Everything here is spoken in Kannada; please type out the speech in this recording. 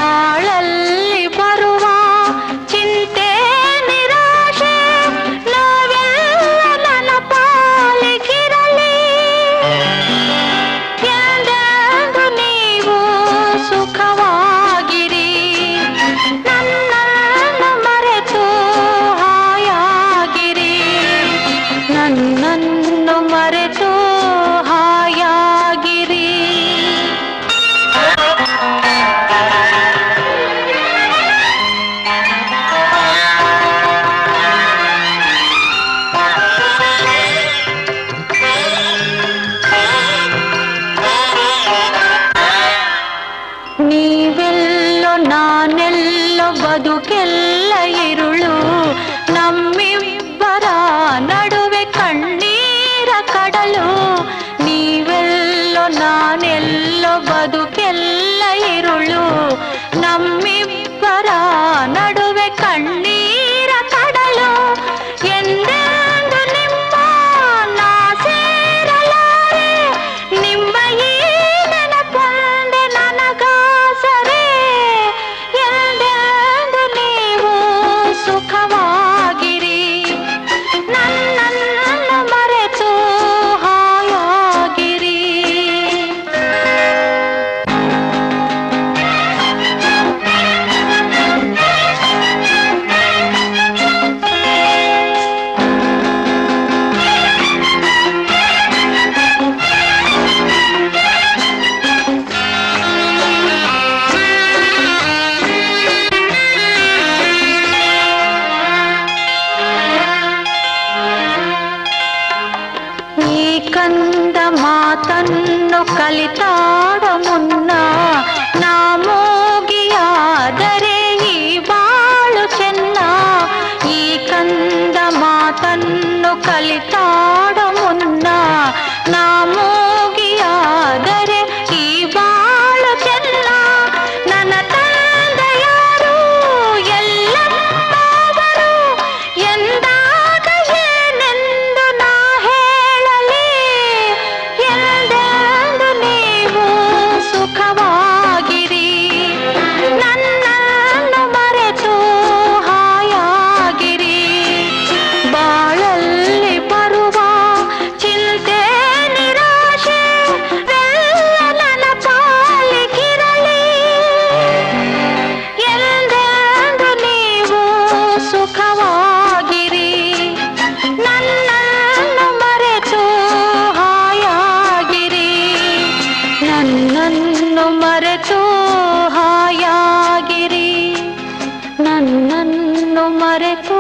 ಬಾಳಲ್ಲಿ ಬರುವ ಚಿಂತೆ ನಿರಾಶೆ ನಾವೆಲ್ಲ ನನ್ನ ಪಾಲಿಗಿರಲಿ ಎಂದೆಂದು ನೀವು ಸುಖವಾಗಿರಿ ನನ್ನನ್ನು ಮರೆತು ಹಾಯಾಗಿರಿ ನನ್ನನ್ನು ಮರೆತು ಹಾಯಾಗಿರಿ. ನೀವೆಲ್ಲೋ ನಾನೆಲ್ಲೋ ಬದುಕೆಲ್ಲ ಇರುಳು ನಮ್ಮಿಬ್ಬರ ನಡುವೆ ಕಣ್ಣೀರ ಕಡಲು. ನೀವೆಲ್ಲೋ ನಾನೆಲ್ಲೋ ಬದುಕೆಲ್ಲ ಇರುಳು ನಮ್ಮಿಬ್ಬರ ನಡುವೆ ಕಣ್ಣೀರ ಕಡಲು. ಎಂದೆಂದು ನಿಮ್ಮ ನಾ ಸೇರಲಾರೆ ನಿಮ್ಮ ಈ ನೆನಪೊಂದೆ ನನಗಾಸರೆ ಎಂದೆಂದು ನೀವು ಸುಖವಾಗಿರಿ ನನ್ನನ್ನು ಮರೆತು ಹಾಯಾಗಿರಿ. ಈ ಕಂದ ಮಾತನ್ನು ಕಲಿತಾಡ ಮುನ್ನ ನಾ ಮೋಗಿಯಾದರೆ ಈ ಬಾಳು ಚೆನ್ನ. ಈ ಕಂದ ಮಾತನ್ನು ಕಲಿತಾಡ ಮುನ್ನ ನಾ ಮೋಗಿಯಾದರೆ ಈ ಬಾಳು ಚೆನ್ನ. ನನ್ನ ತಂದೆಯಾರು ಎಲ್ಲವರು ಎಂದಾಗ ಏನೆಂದು ನಾ ಹೇಳಲಿ ಎಂದೆಂದು ನೀವು ಸುಖವಾಗಿರಿ ನನ್ನನ್ನು ಮರೆತು ಹಾಯಾಗಿರಿ. ಬಾಳಲ್ಲಿ ಬರುವ ಚಿಂತೆ ನಿರಾಶೆ ಎಲ್ಲ ನನ್ನ ಪಾಲಿಗಿರಲಿ ಎಂದೆಂದು ನೀವು ಸುಖವಾಗಿರಿ ನನ್ನನ್ನು ಮರೆತು ಹಾಯಾಗಿರಿ ನನ್ನನ್ನು ಮರೆತು ಹಾಯಾಗಿರಿ ನನ್ನನ್ನು ಮರೆತು